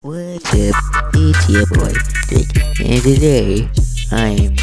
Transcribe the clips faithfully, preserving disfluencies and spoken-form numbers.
What's up? It's your boy, Dick, and today I'm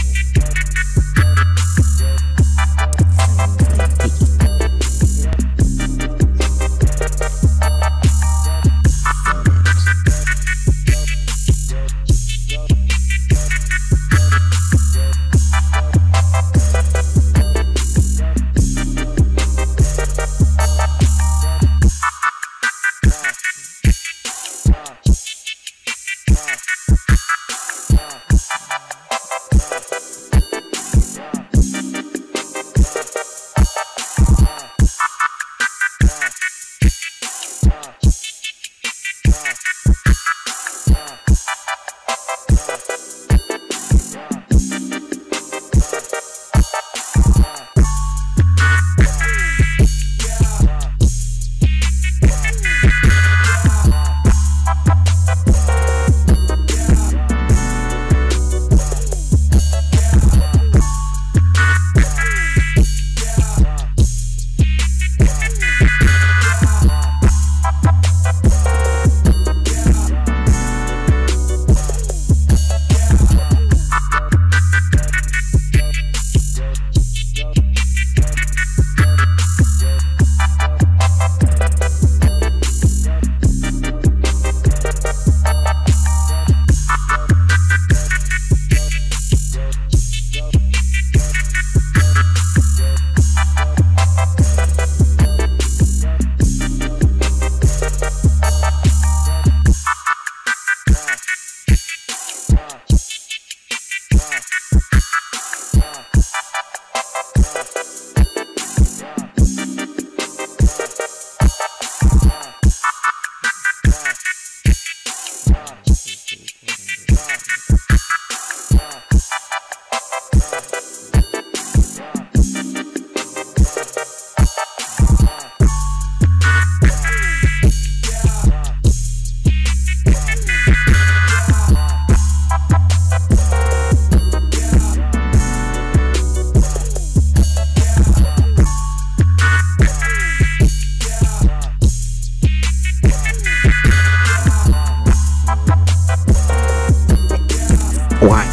Why?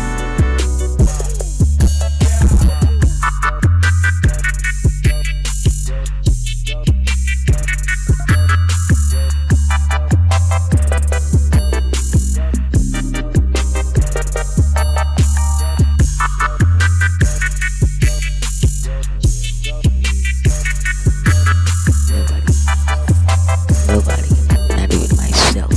Nobody. Nobody. Not even myself.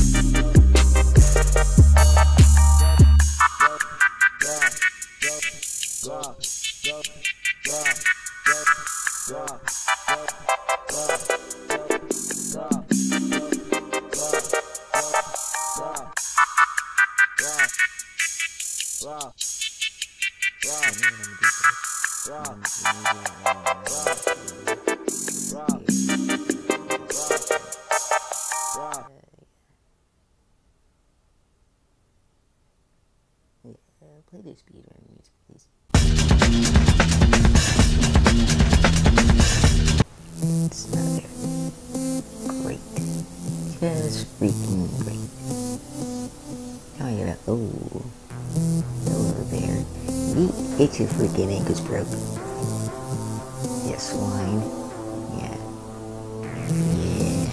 Play this speedrun music, please. It's not great. Just freaking great. Now I gotta, oh, hello there. Yeet, get your freaking ankles broken. Yeah, swine. Yeah. Yeah.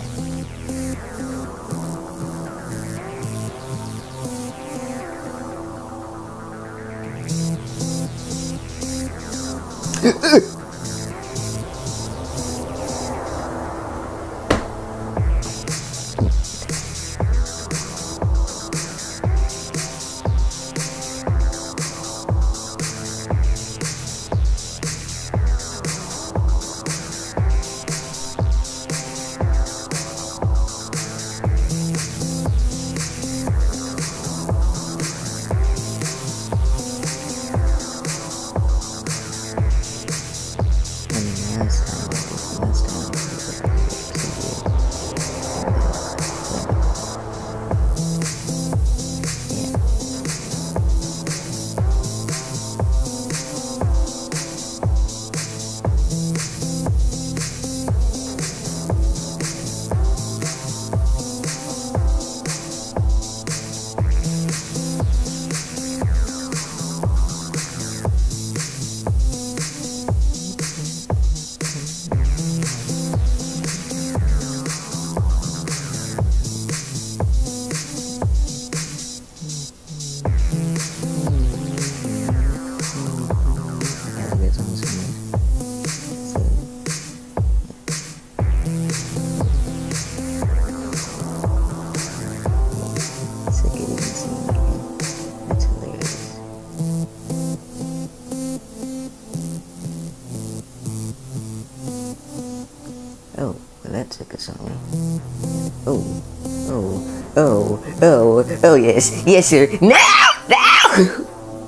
song. Oh, oh, oh, oh, oh, yes, yes, sir. Now, now!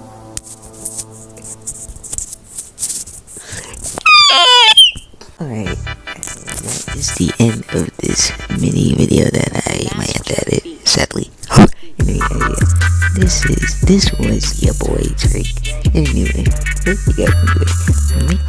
Alright, that is the end of this mini video that I might have to edit, sadly. Anyway, yeah, this is, this was your boy Trick. Anyway, hope you guys enjoyed. Make